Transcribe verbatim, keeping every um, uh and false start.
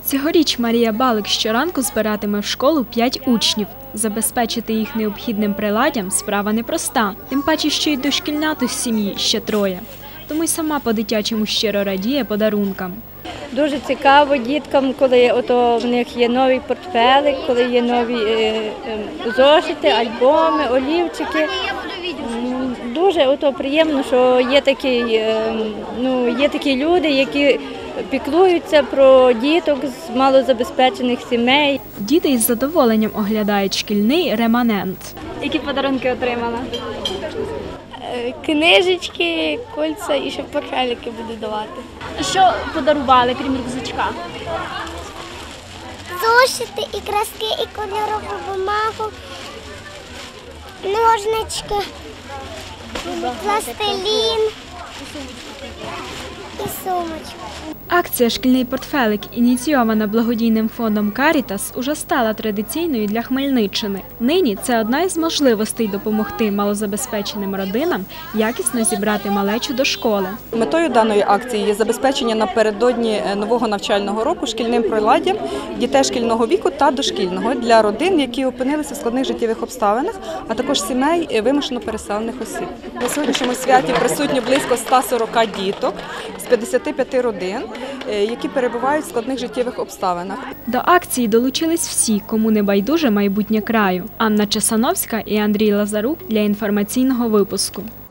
Цьогоріч Марія Балик щоранку збиратиме в школу п'ять учнів. Забезпечити їх необхідним приладдям – справа непроста, тим паче, що й дошкільнят з сім'ї ще троє. Тому й сама по-дитячому щиро радіє подарункам. Дуже цікаво діткам, коли ото в них є новий портфелик, коли є нові е, е, зошити, альбоми, олівчики. Дуже ото приємно, що є такі, е, ну, є такі люди, які піклуються про діток з малозабезпечених сімей. Діти із задоволенням оглядають шкільний реманент. Які подарунки отримала? Книжечки, кольця і ще портфелики буду давати. І що подарували, крім рюкзачка? Зошити, і краски, і кольорову бумагу, ножнички, пластилін і сумочку. Акція «Шкільний портфелик», ініційована благодійним фондом «Карітас», уже стала традиційною для Хмельниччини. Нині це одна із можливостей допомогти малозабезпеченим родинам якісно зібрати малечу до школи. Метою даної акції є забезпечення напередодні нового навчального року шкільним приладдям дітей шкільного віку та дошкільного для родин, які опинилися в складних життєвих обставинах, а також сімей вимушено переселених осіб. На сьогоднішньому святі присутні близько ста сорока діток з п'ятдесяти п'яти родин, які перебувають в складних життєвих обставинах. До акції долучились всі, кому не байдуже майбутнє краю. Анна Чесановська і Андрій Лазарук для інформаційного випуску.